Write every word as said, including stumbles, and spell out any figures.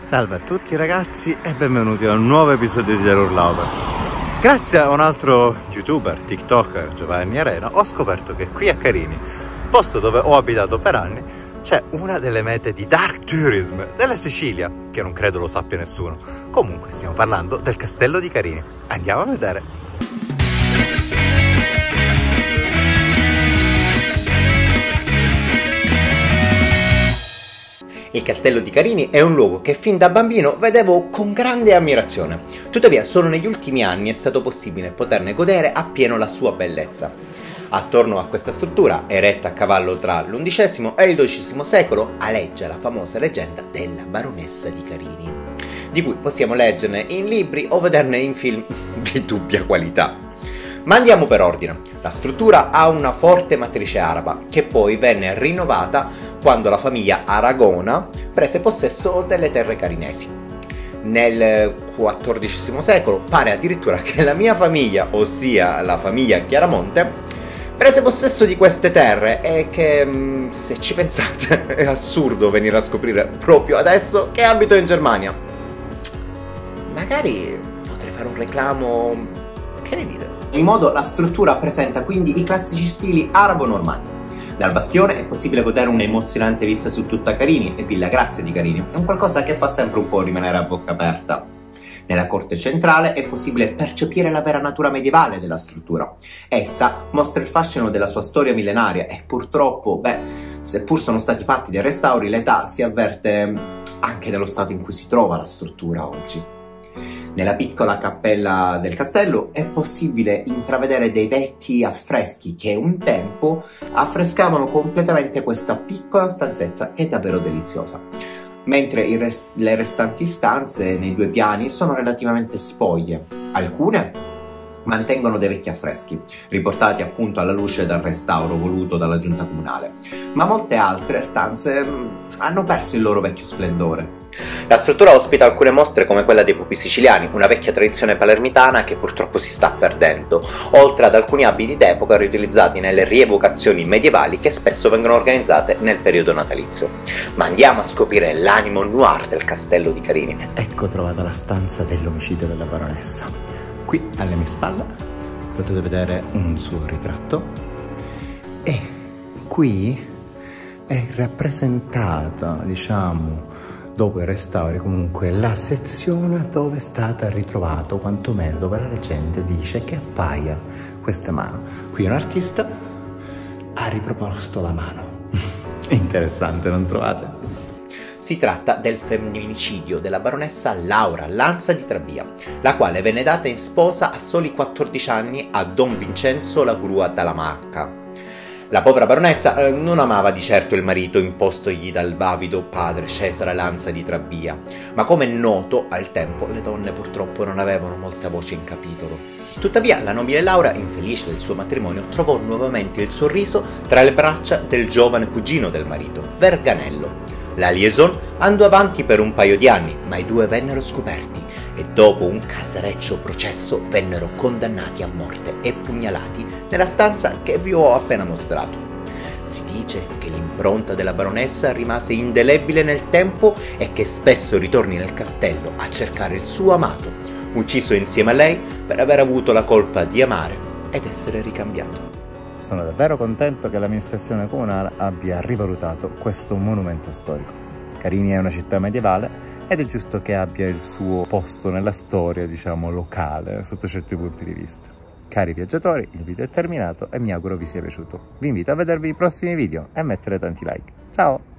Salve a tutti ragazzi e benvenuti a un nuovo episodio di Urlauber. Grazie a un altro youtuber, tiktoker, Giovanni Arena, ho scoperto che qui a Carini, posto dove ho abitato per anni, c'è una delle mete di dark tourism della Sicilia, che non credo lo sappia nessuno. Comunque stiamo parlando del castello di Carini. Andiamo a vedere. Il castello di Carini è un luogo che fin da bambino vedevo con grande ammirazione. Tuttavia solo negli ultimi anni è stato possibile poterne godere appieno la sua bellezza. Attorno a questa struttura, eretta a cavallo tra l'undicesimo e il dodicesimo secolo, aleggia la famosa leggenda della baronessa di Carini, di cui possiamo leggerne in libri o vederne in film di dubbia qualità. Ma andiamo per ordine. La struttura ha una forte matrice araba, che poi venne rinnovata quando la famiglia Aragona prese possesso delle terre carinesi. Nel quattordicesimo secolo pare addirittura che la mia famiglia, ossia la famiglia Chiaramonte, prese possesso di queste terre e che, se ci pensate, è assurdo venire a scoprire proprio adesso che abito in Germania. Magari potrei fare un reclamo... Che ne dite? In ogni modo, la struttura presenta quindi i classici stili arabo-normanni. Dal bastione è possibile godere un'emozionante vista su tutta Carini e Villa Grazia di Carini, è un qualcosa che fa sempre un po' rimanere a bocca aperta. Nella corte centrale è possibile percepire la vera natura medievale della struttura. Essa mostra il fascino della sua storia millenaria e purtroppo, beh, seppur sono stati fatti dei restauri, l'età si avverte anche dello stato in cui si trova la struttura oggi. Nella piccola cappella del castello è possibile intravedere dei vecchi affreschi che un tempo affrescavano completamente questa piccola stanzetta che è davvero deliziosa, mentre res- le restanti stanze nei due piani sono relativamente spoglie. Alcune mantengono dei vecchi affreschi, riportati appunto alla luce dal restauro voluto dalla giunta comunale, ma molte altre stanze mh, hanno perso il loro vecchio splendore. La struttura ospita alcune mostre come quella dei pupi siciliani, una vecchia tradizione palermitana che purtroppo si sta perdendo, oltre ad alcuni abiti d'epoca riutilizzati nelle rievocazioni medievali che spesso vengono organizzate nel periodo natalizio. Ma andiamo a scoprire l'animo noir del castello di Carini. Ecco trovata la stanza dell'omicidio della baronessa. Qui alle mie spalle potete vedere un suo ritratto e qui è rappresentata, diciamo, dopo i restauri, comunque la sezione dove è stata ritrovato, quantomeno dove la leggenda dice che appaia questa mano. Qui un artista ha riproposto la mano. Interessante, non trovate? Si tratta del femminicidio della baronessa Laura Lanza di Trabia, la quale venne data in sposa a soli quattordici anni a Don Vincenzo la Grua dalla Marca. La povera baronessa eh, non amava di certo il marito impostogli dal bavido padre Cesare Lanza di Trabia, ma come è noto, al tempo le donne purtroppo non avevano molta voce in capitolo. Tuttavia la nobile Laura, infelice del suo matrimonio, trovò nuovamente il sorriso tra le braccia del giovane cugino del marito, Verganello. La liaison andò avanti per un paio di anni, ma i due vennero scoperti e dopo un casareccio processo vennero condannati a morte e pugnalati nella stanza che vi ho appena mostrato. Si dice che l'impronta della baronessa rimase indelebile nel tempo e che spesso ritorni nel castello a cercare il suo amato, ucciso insieme a lei per aver avuto la colpa di amare ed essere ricambiato. Sono davvero contento che l'amministrazione comunale abbia rivalutato questo monumento storico. Carini è una città medievale ed è giusto che abbia il suo posto nella storia, diciamo, locale, sotto certi punti di vista. Cari viaggiatori, il video è terminato e mi auguro vi sia piaciuto. Vi invito a vedervi i prossimi video e a mettere tanti like. Ciao!